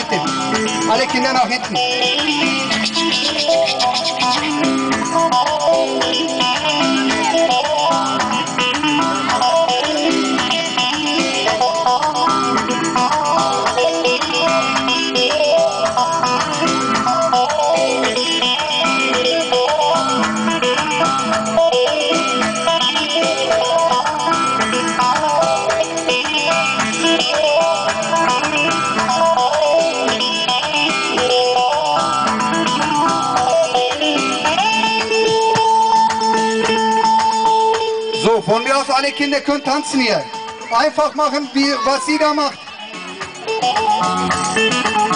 hinten. Alle Kinder nach hinten. So, von mir aus alle Kinder können tanzen hier. Einfach machen, wie, was sie da macht.